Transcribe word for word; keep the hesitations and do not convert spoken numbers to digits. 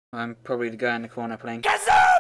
I'm probably the guy in the corner playing Kazoo!